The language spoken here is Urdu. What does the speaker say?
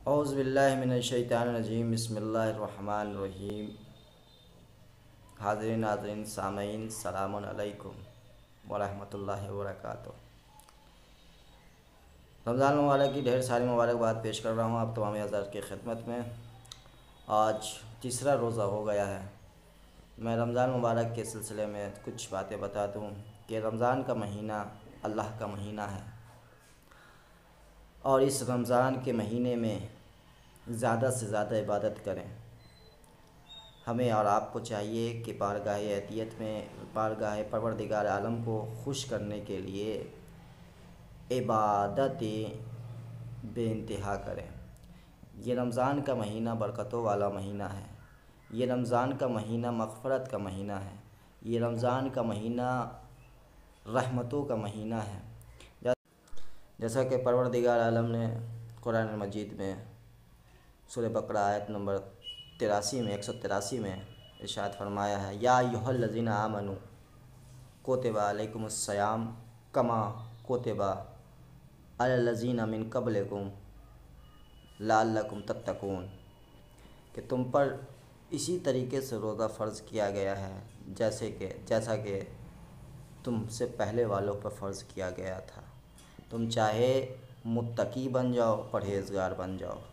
اعوذ باللہ من الشیطان الرجیم، بسم اللہ الرحمن الرحیم۔ حاضرین ناظرین سامعین، السلام علیکم ورحمۃ اللہ وبرکاتہ۔ رمضان مبارک کی ڈھیر ساری مبارکباد پیش کر رہا ہوں آپ تمام حضرات کی خدمت میں۔ آج تیسرا روزہ ہو گیا ہے۔ میں رمضان مبارک کے سلسلے میں کچھ باتیں بتا دوں کہ رمضان کا مہینہ اللہ کا مہینہ ہے، اور اس رمضان کے مہینے میں زیادہ سے زیادہ عبادت کریں۔ ہمیں اور آپ کو چاہیے کہ بارگاہ عطیت میں بارگاہ پروردگار عالم کو خوش کرنے کے لیے عبادتیں بے انتہا کریں۔ یہ رمضان کا مہینہ برکتوں والا مہینہ ہے، یہ رمضان کا مہینہ مغفرت کا مہینہ ہے، یہ رمضان کا مہینہ رحمتوں کا مہینہ ہے۔ جیسا کہ پروردگار عالم نے قرآن مجید میں سورہ بقرہ آیت نمبر 183 میں ارشاد فرمایا ہے، یا ایھا الذین آمنوا کتب علیکم الصیام کما کتب علی الذین من قبلکم لعلکم تتقون، کہ تم پر اسی طریقے سے روزہ فرض کیا گیا ہے جیسا کہ تم سے پہلے والوں پر فرض کیا گیا تھا، تم چاہے متقی بن جاؤ، پرہیزگار بن جاؤ۔